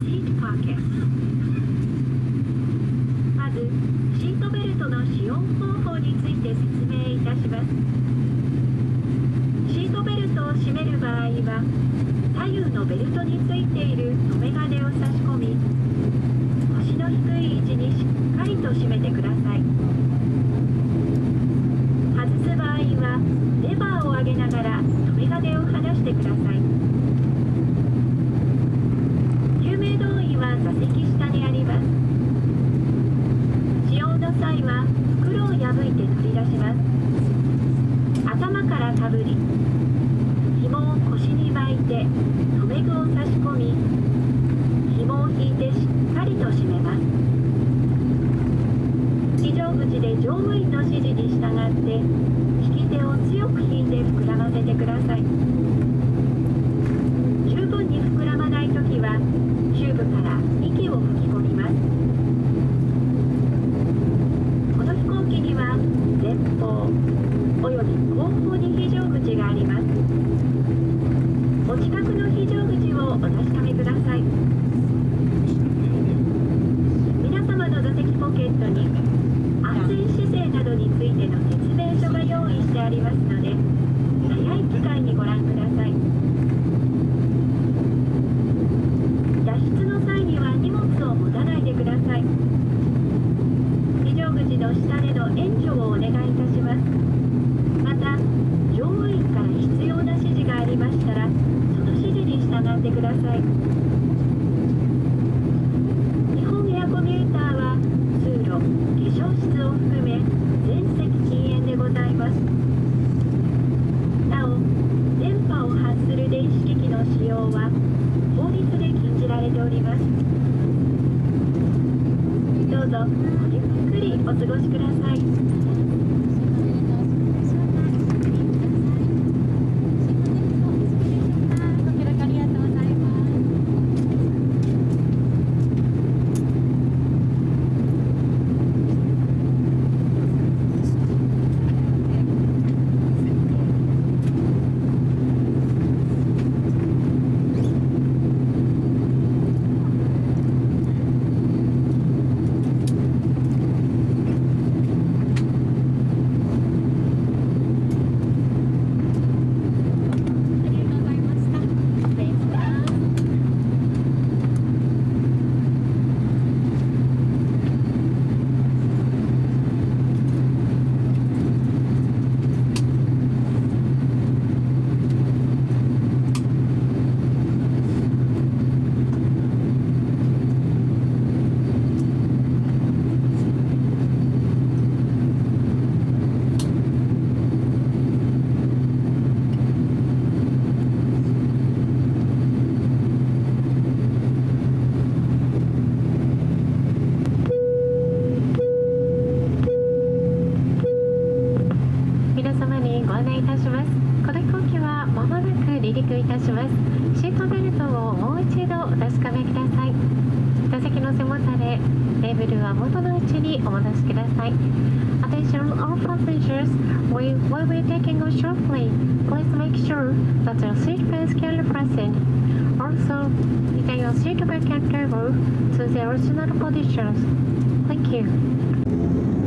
Seat pocket。まず、シートベルトの使用方法について説明いたします。シートベルトを締める場合は、左右のベルトについている留め金を差し込み、腰の低い位置にしっかりと締めてください。外す場合は、レバーを上げながら留め金を離してください。救命胴衣は座席下にあります。使用の際は袋を破いて取り出します。頭からかぶり、紐を腰に巻いて留め具を差し込み、紐を引いてしっかりと締めます。非常口で乗務員の指示に従って引き手を強く引いて膨らませてください。十分に膨らまないときはチューブから息を吹き込みます。この飛行機には前方および後方に非常口があります。お近くの非常口をお確かめください。皆様の座席ポケットに安全姿勢などについての説明書が用意してありますので、早い機会にご覧ください。脱出の際には荷物を持たないでください。非常口の下での援助をお願いいたします。また、乗務員から必要な指示がありましたら、その指示に従ってください。日本エアコミューターは通路、化粧室を含め全席禁煙でございます。なお、電波を発する電子機器の使用は法律で禁じられております。どうぞごゆっくりお過ごしください。 Attention all passengers, we will be taking off shortly. Please make sure that your seatbelt is securely fastened. Also, return your seatbelt and table to the original positions. Thank you.